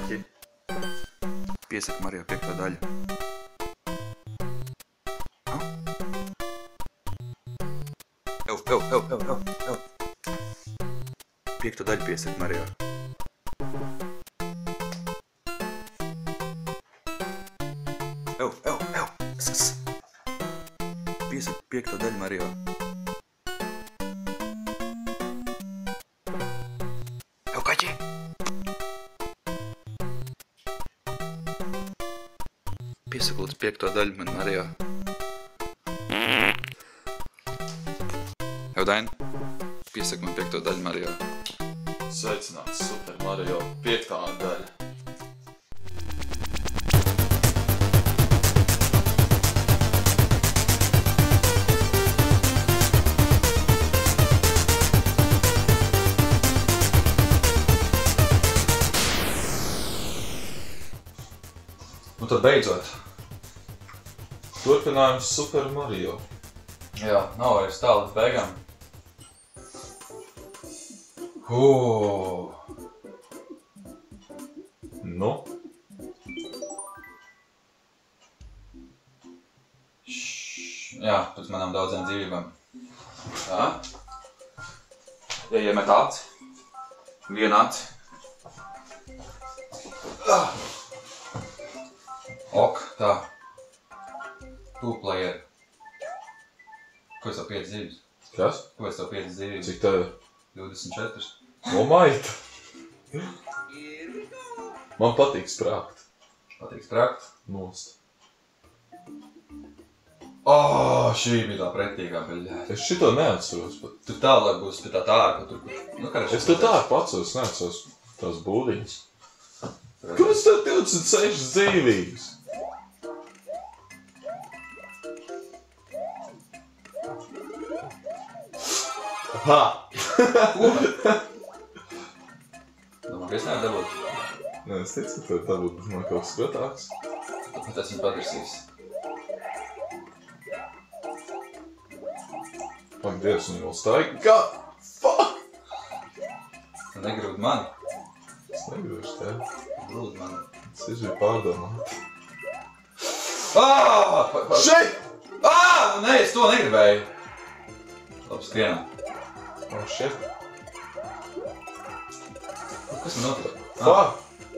kaķi. Piesaka Mario 5. daļu. Ev. 5. daļu piesaka Mario. Ev. Piesaka 5. daļu Mario. Ev, kaķi! Piesaka lūdzu 5. daļu man Mario. Ev, Daina, piesaka man 5. daļu Mario. Sveicināts Super Mario 5. daļa. Nu tad beidzot. Turpinājums Super Mario. Jā, nav vairs tālu līdz beigām. Nu? Jā, pēc manām daudzām dzīvībām. Tā. Ja iemet aci. Vienu aci. Ok, tā. Two player. Ko es tev 5 dzīvības? Kas? Ko es tev 5 dzīvības? Cik tev? 24. O, maita! Man patīk sprākt. Patīk sprākt? Nost. Šī bija tā pretīgā beļģē. Es šito neatceros pat. Tur tālāk būs pie tā ārpa tur. Es tur tā atceros, neatceros tās būdiņas. Kāpēc tev 26 dzīvības? Ha! Domā, ka es nevaru dabūt? Nē, es teicu, ka tev dabūt, bet man kaut kas skatāks. Tāpēc esmu padarsījis. Ak, Dievs, un vēl staigi. Kā? Fuck! Tu negrūd mani? Es negrūšu tev. Grūd mani. Es biju pārdomāt. Šeit! Nē, es to negribēju. Labi, skrienam. Oh, shit. Kas man notika? Fuck!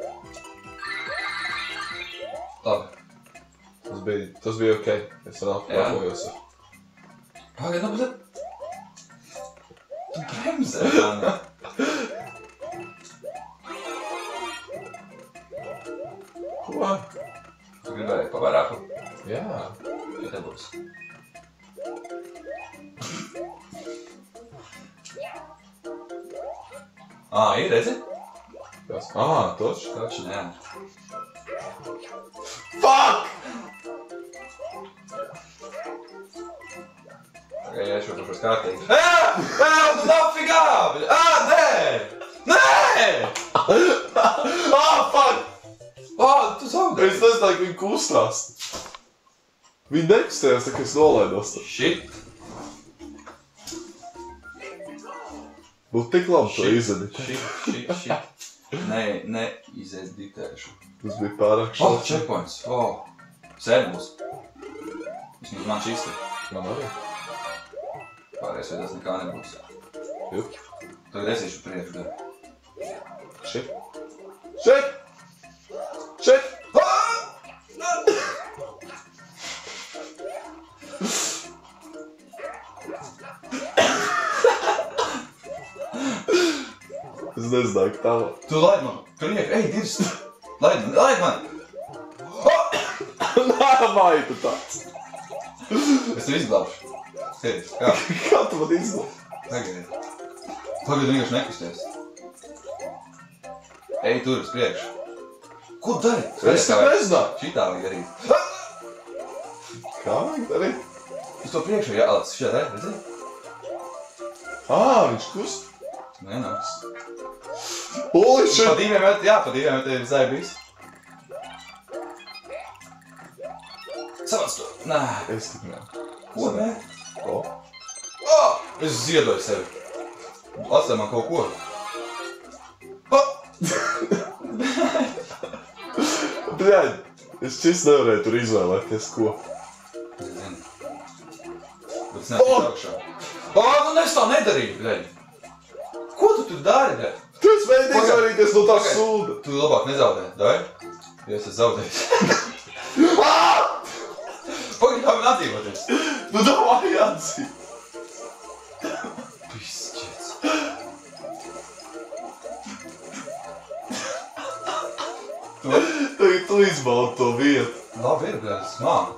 Labi. Tas bija ok. Es vēl apkārtojos ar. Pagaid, labi, tu bremzē mani. Ko? Tu gribēji pavarāku? Jā. Ja te būs. Ir, redzi? Kas? Toč? Toči, jā. Fuck! Tagad jāiešo kaut kas kārtīgi. Tu nafigā! Nē! Fuck! Tu zaudēji! Es nezinu, ka viņi kustās. Viņi nekustējās, tā kā es nolaidos. Shit! Būtu tik labi to izedīt. Shit. Nē, izeditēšu. Tas bija pārāk šāds. Checkpoints. Sēdbūs. Vismaz man šis te. Man arī. Pārējais veidās nekā nebūs. Jup. Tagad es iešu priekšu dar. Shit! Es nezināju, ka tā var. Tu laid man! Priekšu! Ej, dirst! Laid man! Nā, maita tāds! Es tev izglābšu. Sēdis. Kā? Kā tu man izglābi? Pagaid. Pagaid vienkārši nekusties. Ej, tur uz priekšu. Ko dari? Es tev nezināju. Šitā vajag darīt. Kā vajag darīt? Uz to priekšu jālēc. Šitā dari, redzi? Viņš kust. Nenāks. Holy shit! Pa diviem metiem ir zaibīs. Savāc to. Nē. Es tik nē. Ko nē? Ko? Es ziedoju sevi. Atstāj man kaut ko. bļaļ, es šis nevarēju tur izvēlēties, ko. Es zinu. Bet es neesmu augšā. Nu es tā nedarīju, bļaļ. Ko tu tur dari, bļaļ? Tu esi mēģini izvairīties no tā sūda. Tu labāk nezaudē, davai? Ja es zaudēju. Pagaid, kā man atdzīvoties? Nu davai atzīm. Pišķets. Tagad tu izbaudi to vietu. Labi ir, bļaļ, es māku.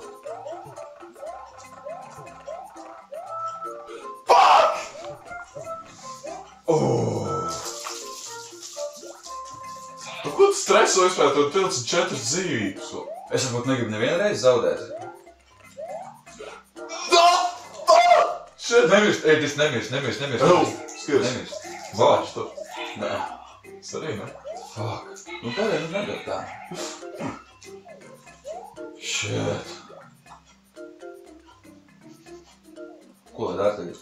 Ko tu streso vispār, tu tilci 4 dzīvības? Es varbūt negribu nevienu reizi zaudēt. Šeit! Nemirst, ej, tas nemirst. Skaties. Nemirst. Vāč tu. Nē. Es arī, ne? Fuck. Nu pagaid, nu nedara tā. Shit. Ko lai dara tagad?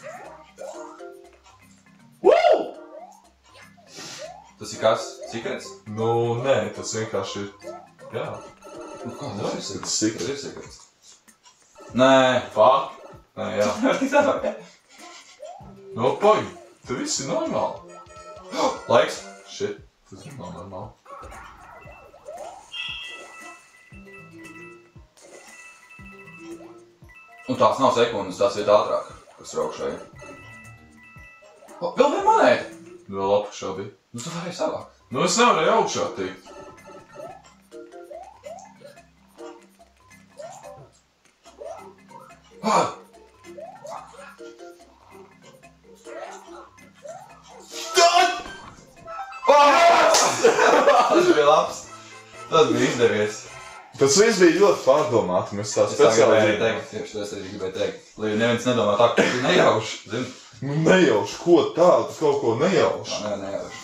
Woo! Tas ir kas? Sikrets? Nu, nē, tas vienkārši ir... Jā. Nu kā, tas ir sikrets? Tas sikrets. Tas ir sikrets. Nē. Fuck. Nē, jā. Tik tā. Nu, pagi, te viss ir normāli. Laiks. Shit, tas ir normāli. Un tās nav sekundes, tās iet ātrāk, kas ir augšā. Vēl viena monēta! Vēl apakšā bija. Nu tu varēji savākt. Nu, es nevarēju augšā tikt. Tas bija labs. Tas bija izdevies. Tas viss bija ļoti pārdomāti, mēs tā speciāli gribēju teikt, tieši to es arī gribēju teikt. Lai neviens nedomā tā, ka tu nejauši, zini? Nu, nejauši, ko tādu, kaut ko nejauši. Nē, nejauši.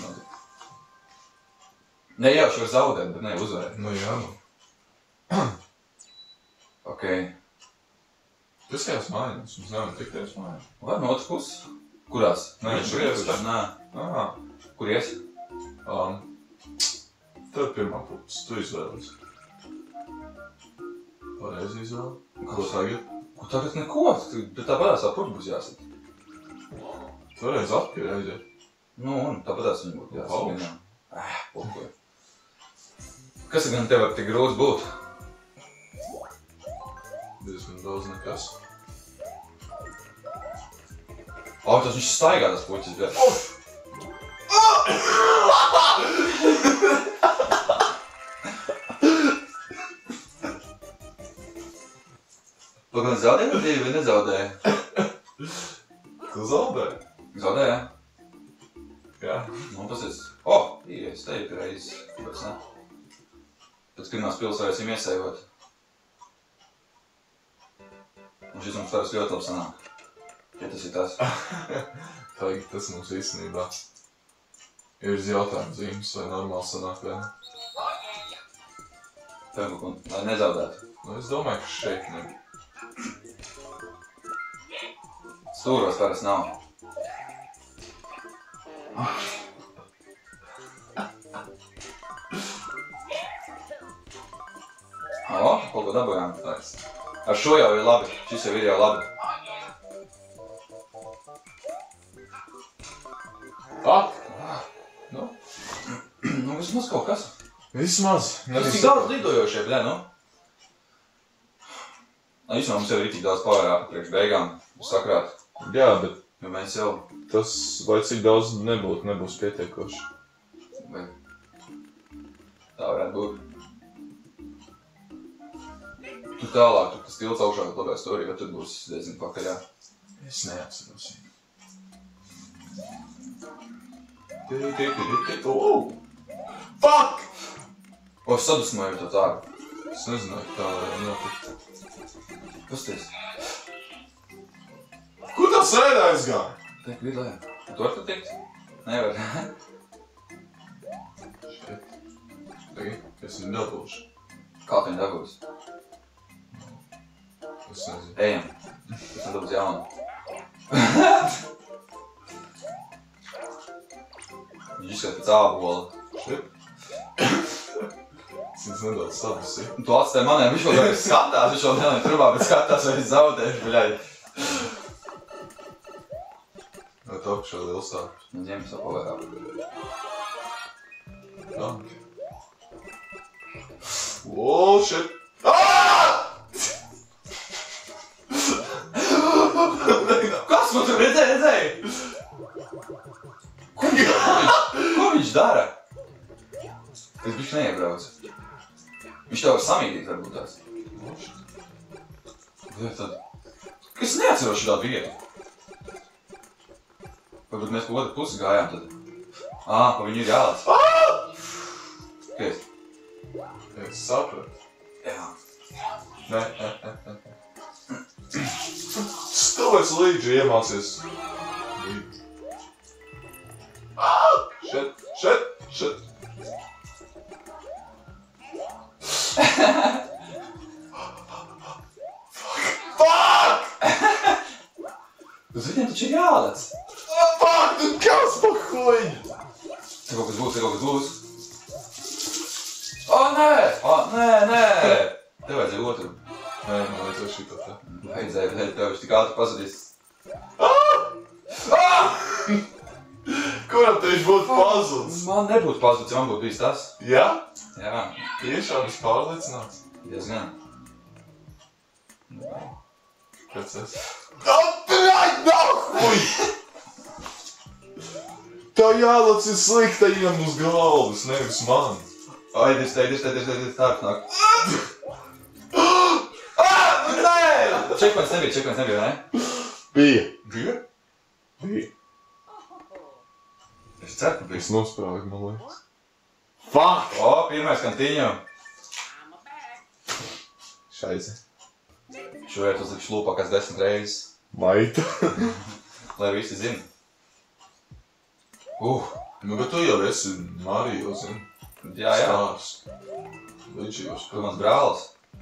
Nejauši var zaudēt, bet ne uzvarēt. Nu, jā. Ok. Tas jās mājās, mums nevar tikties mājās. Vai no otras puses? Kurās? Nē, šuries, tā? Nē. Kur ies? Tev pirmā puses, tu izvēlies. Pareizi izvēli. Ko tagad? Ko tagad neko? Bet tāpatās tā puši būs jāsat. Toreiz atpakaļ aiziet. Nu, un tāpatās viņi būtu jāsat. Augš. Pokoja. Kas gan tev var tik grūts būt? Diezgan daudz nekas. Tas viņš staigā tas puķis, bet... Pagaidām zaudēja vai divi, vai nezaudēja? Tu zaudēji? Zaudēja? Jā. Nu, tas ir... Īries, te ir reizes. Kāpēc ne? Pēc pirmās pils varēsim iesējot. Un šis mums parasti ļoti labi sanāk. Ja tas ir tas. Tagad tas mums īstenībā ir uz jautājumu zīmes, vai normāli sanāk vai ne. Tev, lai nezaudētu. Nu, es domāju, ka šeit nebija. Stūros parasti nav. Kaut ko dabūjām. Ar šo jau ir labi. Šis jau ir jau labi. Nu, vismaz kaut kas. Vismaz. Tas tik daudz lidojošie, bļā, nu. Īsumā mums jau ir tik daudz pavērā priekš beigām sakrāt. Jā, bet Jo mēs jau... tas, lai cik daudz nebūs pietiekoši. Vai... Tā varētu būt. Tur tālāk, tur tas tilts augšā labā storī, vai tur būs diezgan pakaļā. Es neatceros. Fuck! Es sadusmoju to tādu. Es nezināju, kā varēja notikt. Kas tas? Kur tā sēdā aizgāja? Teik vidlē. Tu var tu tikt? Nevar. Šeit. Tagad, es viņu dabūšu. Kā tu viņu dabūsi? Es nezinu. Ejam. Es nedabūs jaunu. Viņš izskatās pēc ābola. Šeit? Viņš nedaudz sabasi. Tu atstāji maniem, viņš vēl skatās, viņš vēl nelien trubā, bet skatās, vai es zaudēšu, bļaļ. Vai tu apšā liels sāpes? Nu, ņem savu pavarā. Dank. Oh, shit! Aaaa! Kas man tur redzēja? Ko viņš dara? Es bišķi neiebraucu. Viņš tev var samīdīt, varbūt tās. Jā, tad... Es neatceros šādu vietu. Varbūt mēs pa otru pusi gājām tad. Pa viņu ir jālēc. Kies? Es sapratu. Jā. Nē. Stāvēs līdzi iemācies. Shit. Fuck! Uz viņiem taču ir jālēc. Fuck, tu kas pa huiņu? Te kaut kas būs. Nē! Nē! Tev vajadzēja otru. Nē, man vajadzēja šito te. Vajadzēja, tev viņš tik ātri pazudīs. Kuram te viņš būtu pazudis? Man nebūtu pazudis, ja man būtu bijis tas. Jā? Jā. Tiešām es pārliecināts. Diezgan. Kāds es? Atbrāļ, nahuj! Tev jālec ir sliktajiem uz galvas, nevis man. Aidies, tārp nāk. Nē! Čekmens nebija, ne? Bija. Bija? Bija. Es ceru, ka bija. Es nosprāgu, man liekas. Fuck! Pirmais kantiņo. Šaizi. Šoiet uzlikšu lūpā kāds 10 reizes. Maita. Lai visi zina. Nu, bet tu jau esi Mariju, zini. Jā. Stāsts. Līdzīgos. Tu mans brālis.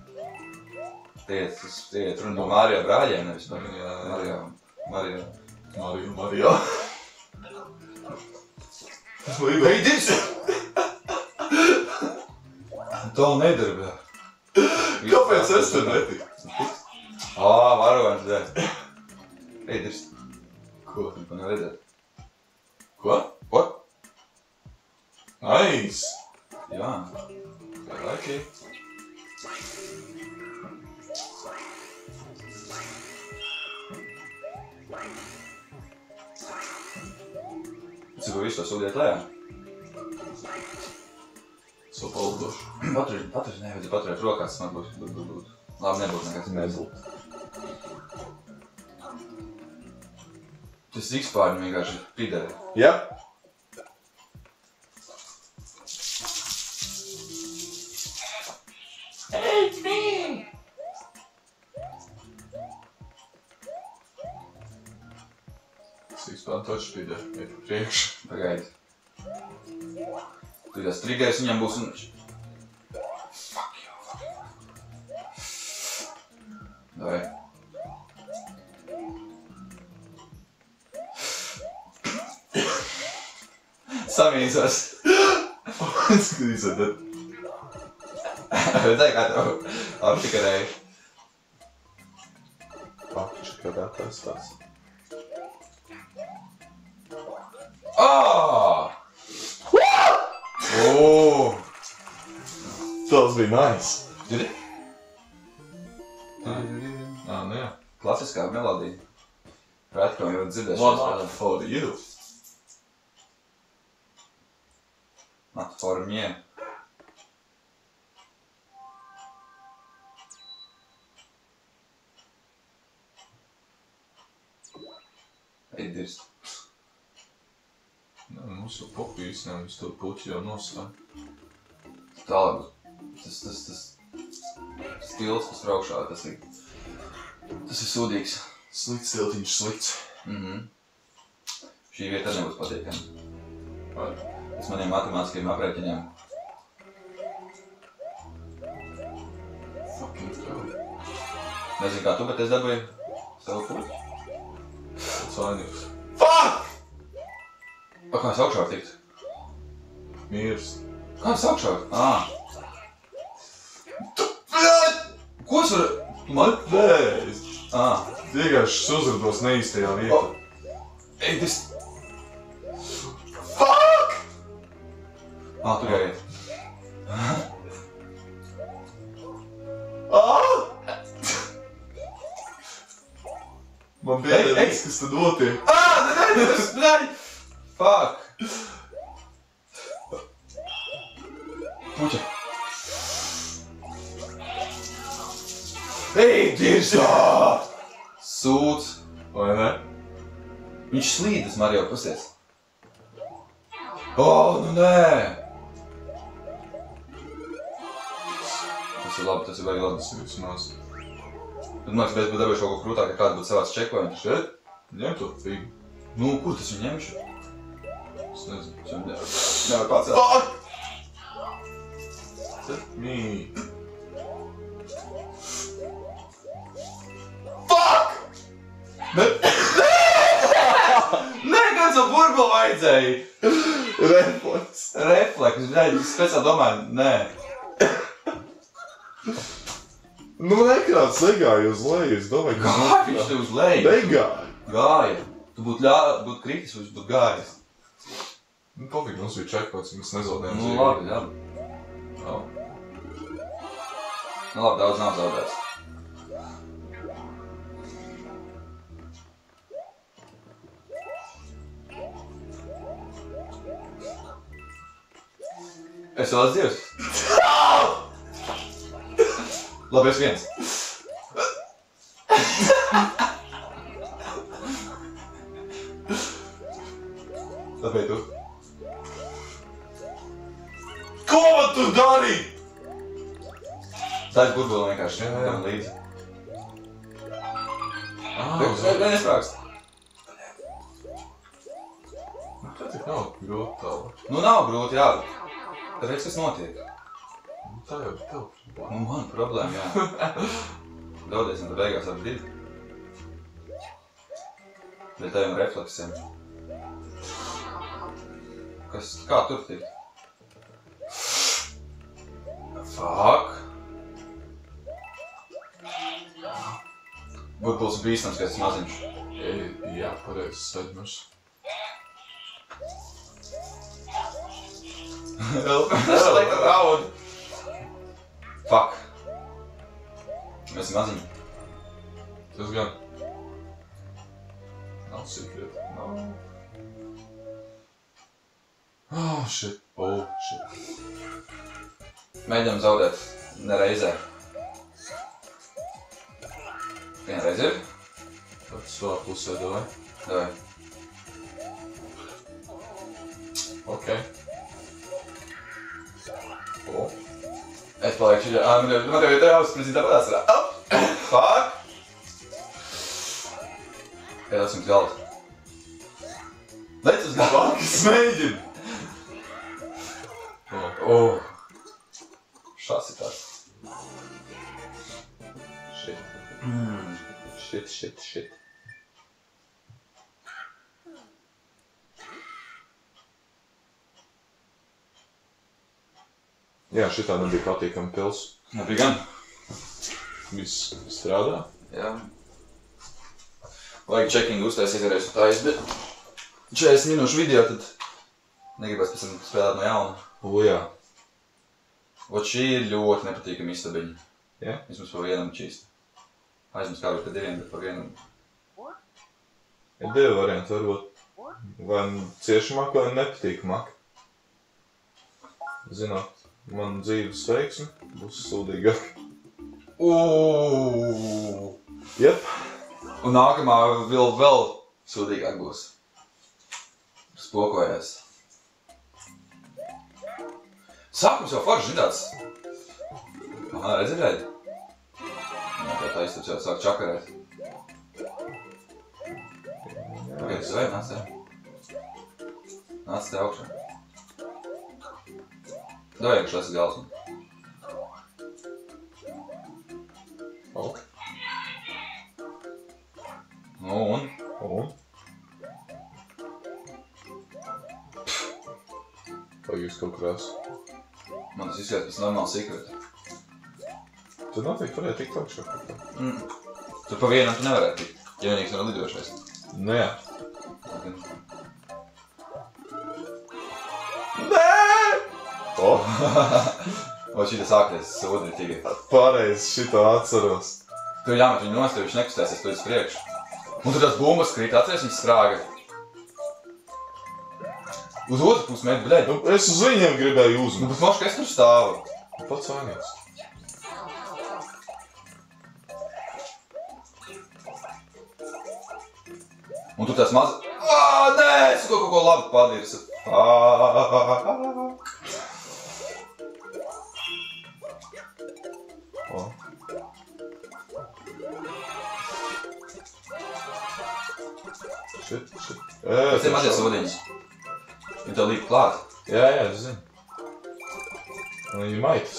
Tiet runa par Mārijā brāļiem, nevis par Marijā. Marijā. Eidies! To nedara, bļā. Kāpēc es tur netiku? Varonis, bļā. Eidies. Ko? Tu man redzēt. Ko? Ko? Nice! Jā. I like it. Cik visu to sūdiet lejā? Sapaldošu. Nevajadzēja paturēt rokās, man būs. Labi, nebūs nekāds. Nebūs. Tas X-pārņi vienkārši pideri. Jā? Sīkspēn taču pideri, iet pa priekšu. Pagaidi. Tu tās trigēs viņam būs un... Fuck you. Davai. Samīsos. Skatīsiet, tad. Redzēji, kā tev aptikarēji. Pakči, kad atās tās. Tas bija nice. Dzirdi? Nē. Klasiskā melodija. Prāt, ka jau dzirdēšu. One up for you. Not for me. Eidies. Mums jau popīs, nevis to puķi jau nostāja. Tālāk. Tas stils, kas braukšā, tas ir sūdīgs. Slikts tiltiņš, slikts. Šī vieta arī nebūs patīkama. Vai? Pēc maniem matemātiskajiem aprēķiniem. Fucking tev. Nezinu kā tu, bet es dabūju savu puķi. Tas vainīgs. Fuck! Kā es augšā var tikt? Mīrs. Kā es augšā var? Ko es varu... Tu man... Nē, es vienkārši uzrados neīstajā vietā. Ej, tas... Fuck! Tur jāiet. Man bija viss, kas tad notiek. Nē! Fuck! Puķa. Ej, dirsā! Sūds. Vai ne? Viņš slīdas, Mario, pasties. Nu nē! Tas ir labi, tas ir vajag labi. Tas ir vismaz. Tad, man liekas, mēs būtu dabējuši kaut ko krūtāk, ja kāda būtu savās čekojumi. Tu šeit? Ņem to figu. Nu, kur tas viņu ņemšu? Es nezinu. Es viņu nevar pacelt. Fuck! Mī. Fuck! Nē, kāds jau burbuli vajadzēja. Refleks. Refleks, bļaļ, es speciāli domāju, nē. Nu, man ekrāns negāja uz leju, es domāju, ka... Gāja viņš te uz leju. Negāja. Gāja. Tu būtu kritis, viņš būtu gājis. Nu, pofīgi, mums bija checkpoints, mēs nezaudējām Nu, labi, labi. Nu, labi, daudz nav zaudēts. Es vēl esmu dzīvs. Labi, es viens. Tāpēc tu. Ko tu dari? Tā ir burbuļi vienkārši. Jā. Līdzi. Vai nesprākst? Tā tik nav grūti tālāk. Nu, nav grūti, jā. Tāpēc, kas notiek? Tā jau ir tev. Nu, man problēma, jā. Daudēsim, tad beigās abi divi. Bet taviem refleksiem. Kā tur tikt? Fuck! Burbulis bīstams, ka tas maziņš. Jā, pareizi staļmers. Slikta rauda. Fuck. Mēs esam maziņi. Tas gan. Nav secret. Nav. Oh, shit. Oh, shit. Mēģinām zaudēt nereizē. Vienreiz ir? Tad savā pusē davai. Davai. Ok. Oh. Es palieku šī... Man tev ir tev jāuzspredzīt tāpēc. Fuck! Iedosim uz galdu. Lec uz galdu! Fuck, es mēģinu! Šās ir tāds. Shit. Shit. Jā, šitā nebija patīkama pils. Nebija gan. Viss strādā. Jā. Vajag checkingu uztaisīt reiz tā bet 40 minūšu video, tad negribēs pēc tam spēlēt no jauna. Jā. Ot šī ir ļoti nepatīkama istabiņa. Jā? Vismaz pa vienam čīst. Aizmums kā bija pa diviem, bet pa vienam. Ir divi varianti varbūt. Vai ciešamāk, vai nepatīkamāk. Zināt, man dzīves veiksme būs sūdīgāk. Jep. Un nākamā vēl sūdīgāk būs. Spokojās. Sākums jau forši tāds. Aha, redzi? Jā, tā istabs jau sāk čakarēt. Pagaid, tu vai? Nāc te. Nāc te augšā. Davai, ka šās ir galvas. Ok. Nu, un? Vai jūs kaut kur esat? Man tas izskatās pēc normāla secreta. Tu Tu noteikti varēja tikt augšā kaut kā. Tur pa vienam tu nevarētu tikt, ja vienīgs nav lidošais. Nu jā. Nē! O! O, šita sākties sūdi tīri. Pareizi šito atceros. Tur jāmet viņu nost, jo viņš nekustēsies tu uz priekšu. Un tur tās bumbas krīt, atceries, viņas sprāga. Uz otru pusi met, bļaļ. Nu, es uz viņiem gribēju Nu, uzmet. bet moška, es tur stāvu. Pats vainīgs. Un tur tās maz... Nē, es kaut ko labi padirsu. O. Šit. Tas ir mazies ūdeņas. Viņi tev līp klāt. Jā, es zinu. Un viņi maitas.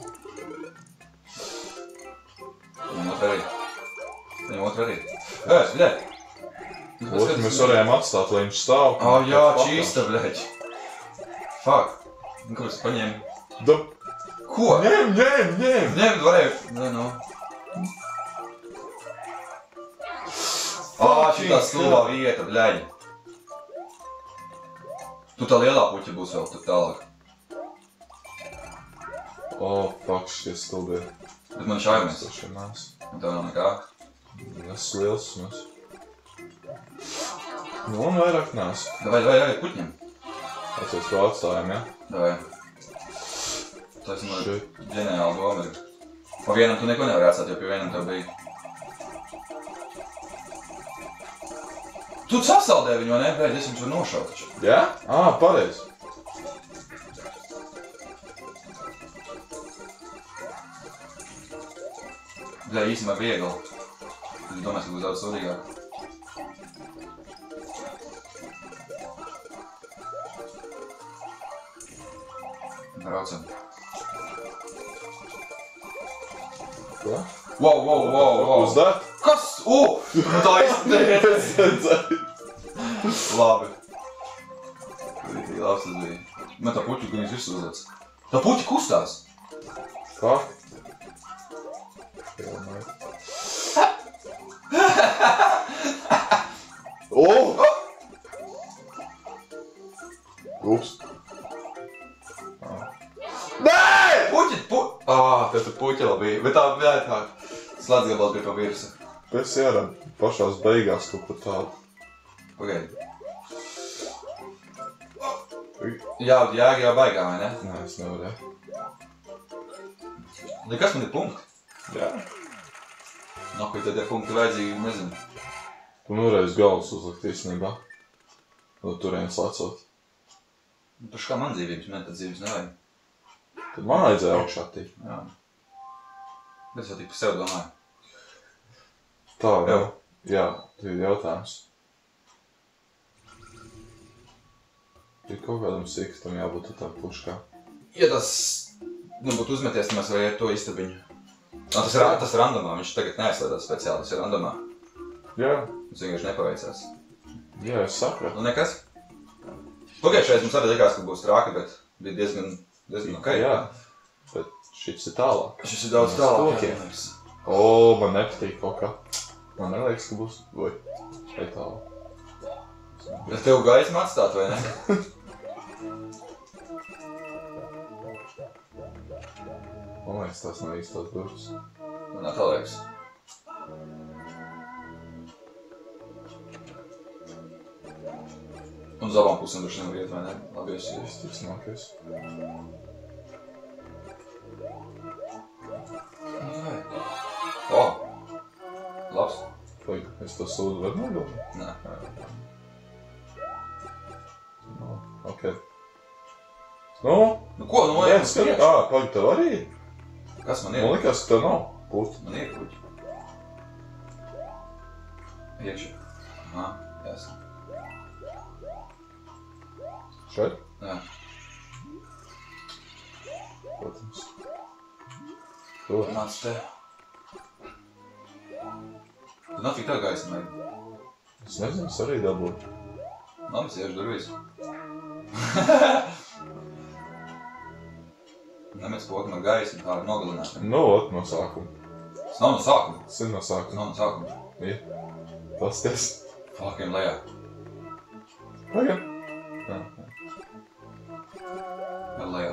Viņam otru arī. Bļaļ. Otru mēs varējām atstāt, lai viņš stāv. Jā, čīsta, bļaļ. Fuck. Un kāpēc tu paņēmi? Ko? Ņem! Ņem, varēju. Nē, no. Šitā stulbā vieta, bļaļ. Tu tā lielā puķa būs vēl tur tālāk. Fuck, šitie stulbie. Bet man šaimies. Un tev nav nekā. Es liels mēs. Nu, un vairāk nās. Davai, puķņem. Atceries, ko atstājam, ja? Davai. Tas man ģeniāla doma ir. Pa vienam tu neko nevar atstāt, jo pie vienam tev bija. Tu sasaldēji viņu, vai ne? Bēļ, es viņš var nošaut taču. Jā? Pareizi. Bļaļ, īstenībā viegli. Es domāju, ka būs daudz sūdīgāk. Braucam. Ko? Wow. Uz that? Kas? Nu tā izteicis. Labi. Ļoti labs tas bija. Man tā puķi, ka viņš visu uzlēc. Tā puķi kustās. Fuck. Ups. Nē! Puķi! Tev tur puķi labi. Bet tā slēdzgabals bija pa virsu. Pēc jārāda pašās beigās kaut ko tādu. Pagaidi. Jā, baigā, vai ne? Nē, es nevarēju. Kas man ir punkti? Jā. Nakuj, tad ir punkti vajadzīgi, nezinu. Tu nevarēji uz galvas uzlikt īstenībā. No turienes lecot. Paši kā man dzīvības, man tad dzīvības nevajag. Tad man vajadzēja augšā tikt. Jā. Bet es jau tik par sev domāju. Tā, jā, tu ir jautājums. Ir kaut kādam sikstam jābūt tā puškā. Ja tas nebūtu uzmeties, tad mēs varētu iet to istabiņu. Tas ir randomā, viņš tagad neaizslēdās speciāli, tas ir randomā. Jā. Mums vienkārši nepaveicās. Jā, es sapratu. Nu nekas? Pagājušais mums arī likās, ka būs trāki, bet bija diezgan ok. Jā, bet šis ir tālāk. Šis ir daudz tālāk. Man nepatīk kaut kā. Man neliekas, ka būs... Vai tālāk. Bet tev gaismu atstāt, vai ne? Man liekas, tās nav īstās durvis. Man tā liekas. Un uz abām pusēm droši nevar iet, vai ne? Labi, es ies. Visticamākais. Labs. Vai es to sūdu varu nogalvot? Nē. Ok. Nu? Nu ko, nu vai? Pagaid, tev arī ir? Kas man ir? Man likās, ka tev nav puķi. Man ir puķi. Iekšā. Jāsaka. Šeit? Jā. Protams. Tur. Nāc te. Tad nafik tā gaisma vajag. Es nezinu, es arī dabūju. Labi, es iešu durvīs. Nemec pokam ar gaismu, tā ir nogalināta. Nu, ot, no sākuma. Tas nav no sākuma. Tas ir no Tas sākuma. nav no sākuma. Ir. Pasties. Fucking lejā. Pagad. Vēl lejā.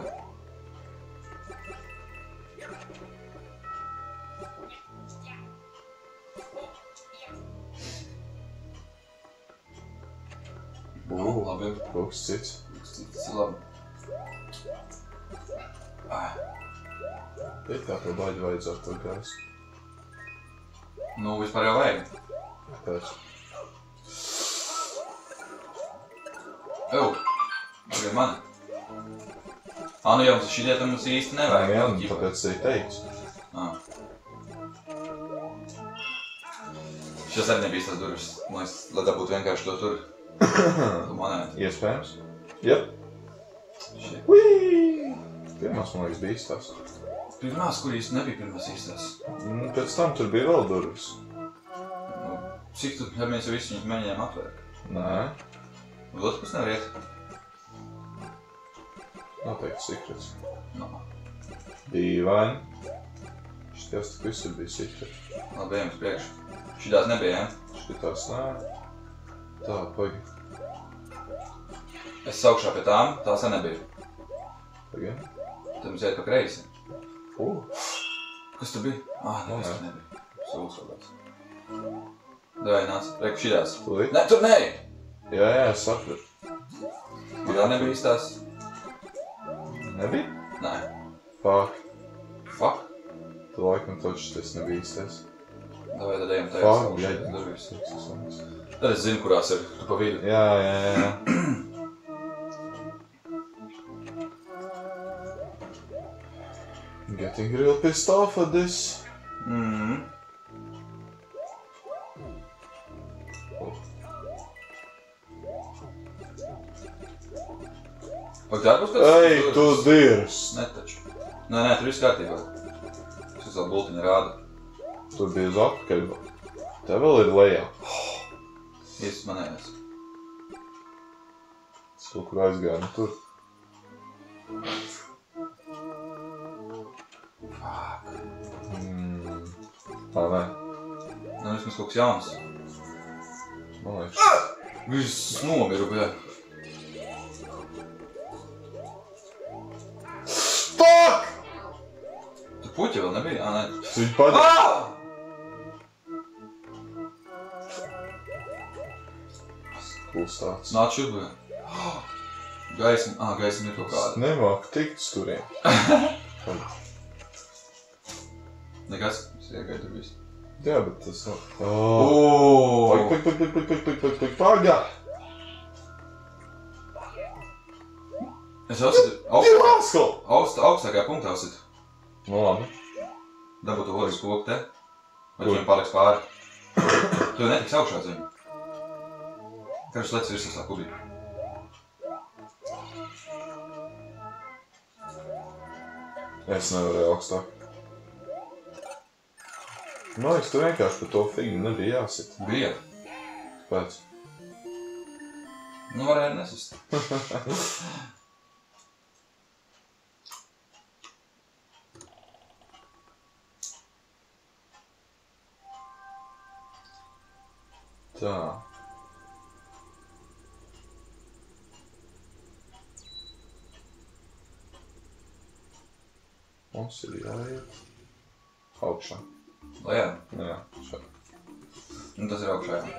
Labi. Lūks cits. Tas ir labi. Ir kā to baļu vajadzētu to gaisu. Nu, vispār jau vajag. Pēc. Ew, pagad mani. Nu jau mums šitie tam mums īsti nevajag. Jā, tāpēc es arī teicu. Šis arī nebija tās durvis. Man liekas, lai dabūtu vienkārši to tur. Tu monētu. Iespējams. Jep. Shit. Uii! Pirmās, man liekas, bija īstās. Pirmās, kur īsti nebija pirmās īstās. Pēc tam tur bija vēl durvis. Nu, cik tu, ja mēs jau visu viņus mēģinājām atvērt? Nē. Uz otru pus nevar iet? Noteikti sikrets. No. Dīvaini. Šitās tik visur bija sikrets. Labi, ejam uz priekšu. Šitās nebija, ja? Šitās nē. Tā, pagi. Es saukšā pie tām, tās nebija. Pagi. Tad mums iet pa kreisi. Kas tur bija? Nekas tur nebija. Sūks vēl tāds. Davai, nāc. Reku šitās. Tūlīt? Ne, tur nē! Jā, es sapratu. Man tā nebija īstās. Nebija? Nē. Fuck. Fuck? Tu laikam taču tas nebija īstais. Davai, tad ejam tajā Fuck, saukšā. bļaļ. Durvis. Tad es zinu, kurās ir. Tu pa vidu. Jā. Getting real pissed off at this. Vai tā būs kāds? Ej, tu dirs! Netaču. Nē, tur viss kārtībā. Šis vēl bultiņa rāda. Tur bija uz atpakaļ. Te vēl ir lejā. Īsts manējās. Es kaut kur aizgāju, nu tur. Fuck. Tā, nē. Nu, vismaz kaut kas jauns. Man liekas. Viss nomiru, bļa. Fuck! Tu puķi vēl nebija? Nē. Tu viņu padara. Klusāts. Nāc šur, bļa. Gaisma ir kaut kāda. Nemāku tikt uz turiem. Nekas? Es iegāju tur visu. Jā, bet tas nav. Paga! Es ausitu augstākajā punktā ausitu. Nu labi. Dabūtu oras koku te. Vai tu viņam paliks pāri? Tu jau netiks augšā uz viņu. Karš lec virs tā kubī. Es nevarēju augstāk. Man liekas, tu vienkārši par to figu nebija jāsit. Bija. Kāpēc? Nu, varēja nesist. Tā. Mums ir jāiet augšā. Lejā? Jā, šeit. Nu, tas ir augšā, jā.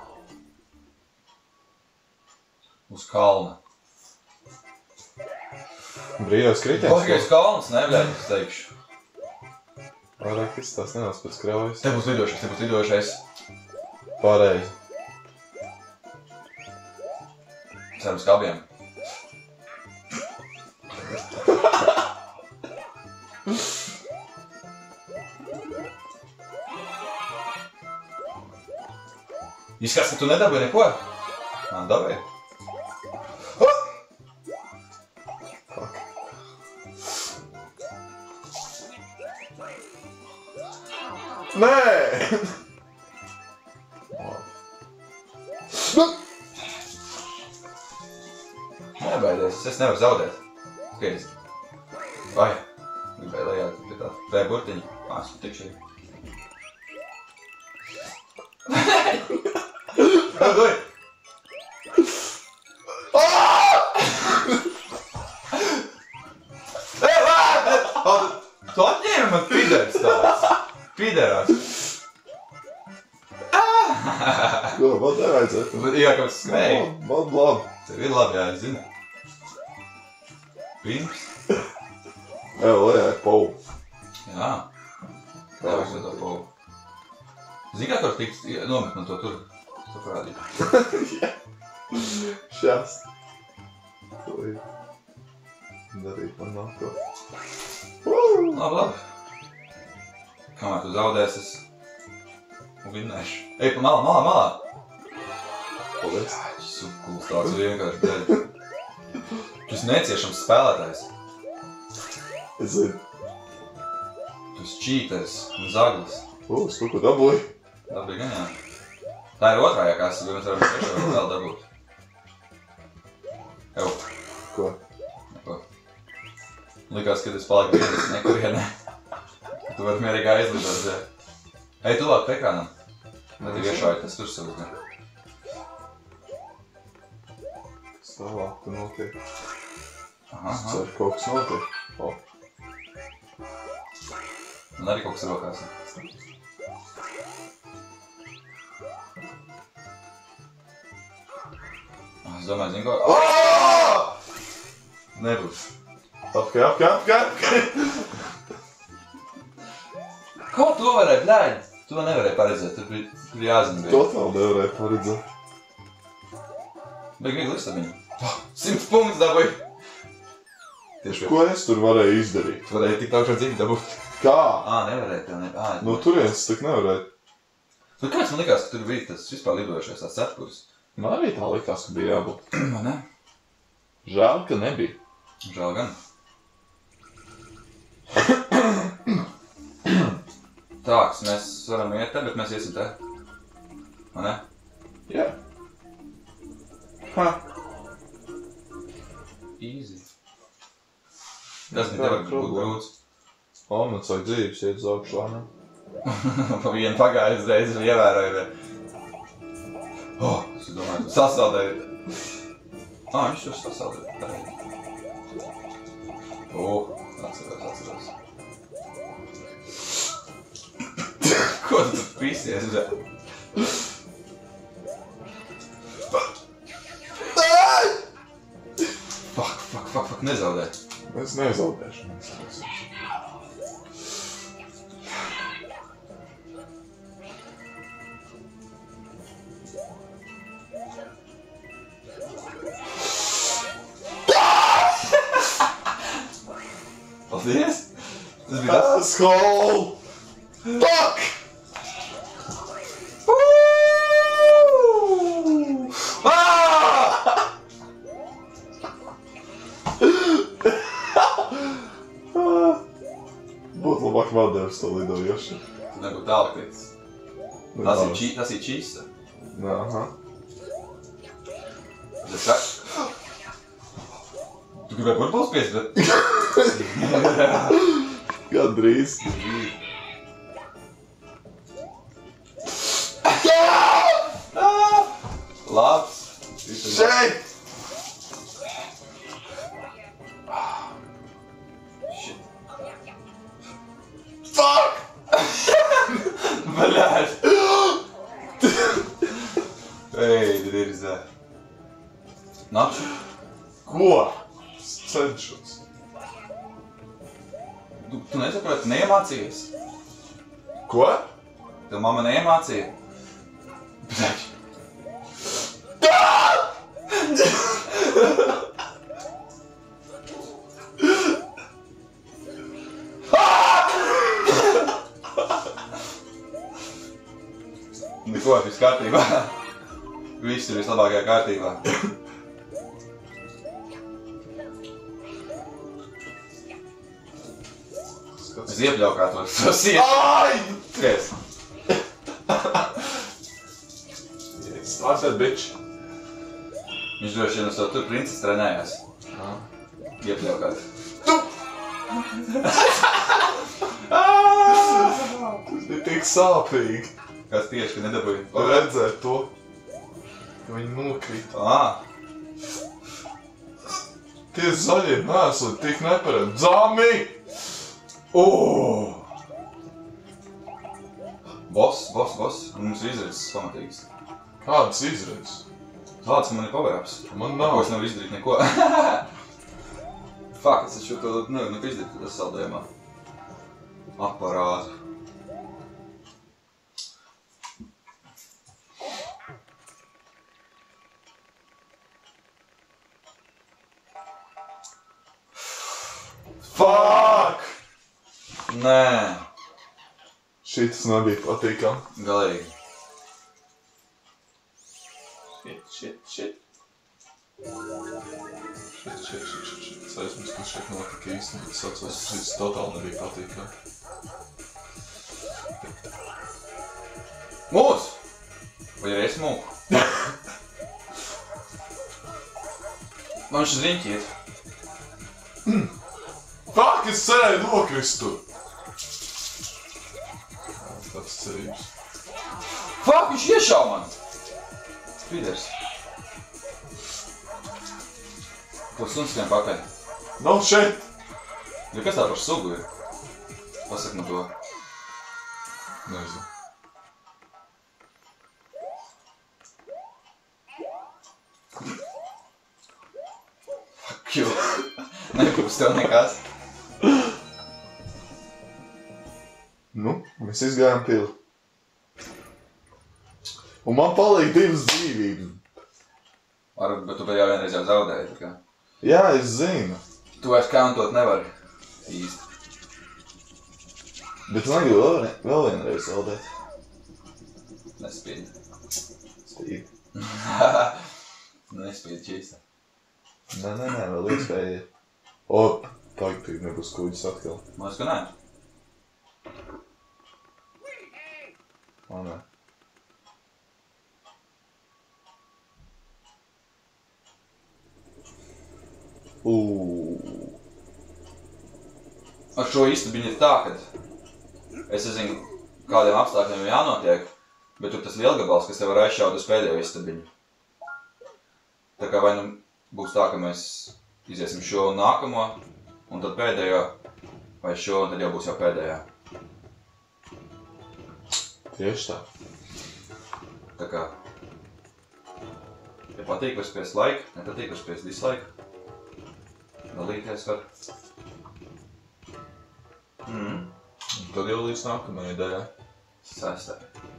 Uz kalna. Brīvais kritiens. Baigais kalns, ne, bļaļ, es teikšu. Vairāk izstās nenāc pēc kraujas. Te būs lidošais. Pareizi. Ceram skabiem. Izskats, ka tu nedabēji neko? Dabēji. Nē! Nebaidies, es nevaru zaudēt. Skaidrs. Vai? Gribēju lejā pie tā B burtiņa. Esmu tikšu. Doj! Tu atņēmi man piders tāds. Piderās. Ko, man nevajadzētu? Jā, kaut kas skrēja. Man labi. Tev ir labi, jā, es zinu. Pirms. Jā, lejā ir pau. Jā. Jā, es to pau. Zini, kā tur tiks nomet man to tur? Saprādīt. Jā. Šās. To ir. Darīt man nav ko. Labi. Kamēr tu zaudēsi, es vinnēšu. Ej, pa malā. Paldies. Subkuls tāds vienkārši dēļ. Tu esi neciešams spēlētājs. Es zinu. Tu esi čīters un zaglis. Es kaut ko dabūju. Dabīgi gan jā. Tā ir otrā, ja kāds, bet mēs varam trešo vēl dabūt. Ew. Ko? Neko. Likās, ka es paliku vienas nekurienē. Tu vari mierīgi aizlidot, jā. Ej, tuvāk pa ekrānam. Lai tev iešauj tas tur savus, ne? Stāvāk, tu notiek. Aha. Es ceru, kaut kas notiek. Man arī kaut kas rokās. Es domāju, zinu ko... Nebūs. Apkār. Ko to varēja, bļāļ? To nevarēja paredzēt, tur jāzina bija. Totāli nevarēja paredzēt. Bet viegli istabiņu. 100 punktus dabūju. Tieši Ko es tur varēju izdarīt? Tu varēji tik augšā dzīvi dabūt. Kā? Nevarēja tev ne... No turienes tak nevarēja. Bet kāds man likās, ka tur bija tas vispār lidojušais tās cepurs? Man arī tā likās, ka bija jābūt. Man ne? Žēl, ka nebija. Žēl gan. Tāks, mēs varam iet te, bet mēs iesim te. Man ne? Jā. Ha. Easy. Tas bija tev būt grūts. Man vajag dzīves iet uz augšu lēnām. Pa vienu pagājušas reizes ievēroju, bet... Es domāju, tu sasaldēji. Viņš tur sasaldēja. Atceros. Ko tu tur pīsies? Fuck, nezaudē. Es nezaudēšu. Paldies! Tas bija tas. Asshole! Fuck! Būtu labāk man devis to lidojoši. Tu nebūtu tālāk teicis. Tas ir čīsta. Aha. Tu gribēji burbulis pies, bet... Gandrīz. Labs. Šeit! Shit. Fuck! Bļāļ. Ej, ir zē. Naču? Ko? Es cenšos. Tu nesaproti, tu neiemācījies? Ko? Tev mamma neiemācīja? Bļāļ. Neko, viss kārtībā. Viss ir vislabākajā kārtībā. Es iepļaukātu ar to sietu. Ai! Skaties. Start that bitch. Viņš droši vien uz to tur princes trenējās. Iepļaukāt. Tas bija tik sāpīgi. Kāds tieši, ka nedabūja? Redzēt to, ka viņi nokrita. Tie zaļie neesot tik neparedz. Dzami! Boss. Mums ir izredzes pamatīgas. Kādas izredzes? Tāds man ir power-ups. Man Ko nav. es nevaru izdarīt neko. Fuck, es taču to nevaru neko izdarīt tādā saldējumā. Aparātu. Fuck! Nē, Šitas nebija patīkami. galīgi. Shit. Es aizmirstu, ka šeit notika īstenībā. Es atceros, ka šis totāli nebija patīkami. Mūs! Vai arī es mūku? Man šis riņķi iet. Fuck, es cerēju nokrist tur! Tāds cerības. Fuck, viņš iešāv man! Piders. Ko stundas skrien pakaļ? Nav šeit! Ja kas tā par sugu ir? Pasak man to. Nezinu. Fuck you. Nekūps tev nekas. Nu, mēs izgājām pili. Un man paliek 2 dzīvības. Bet tu jau vienreiz jau zaudēji, tā kā. Jā, es zinu. Tu vairs countot nevari. Īsti. Bet es negribu vēl vienreiz zaudēt. Nespīd. Spīd. Nespīd čīsta. Nē, vēl iespēja ir. Tagad nebūs kuģis atkal. Man liekas, ka nē. Nē. Ar šo istabiņu ir tā, ka es nezinu, kādiem apstākļiem jānotiek, bet tur tas lielgabals, kas tev var aizšaut uz pēdējo istabiņu. Tā kā vai nu būs tā, ka mēs iziesim šo un nākamo, un tad pēdējo, vai šo, un tad jau būs jau pēdējā. Tieši tā. Tā kā, ja patīk, var spiest like, nepatīk, var spiest dislike. Dalīties var. Tad jau līdz nākamajai daļai. Sestai.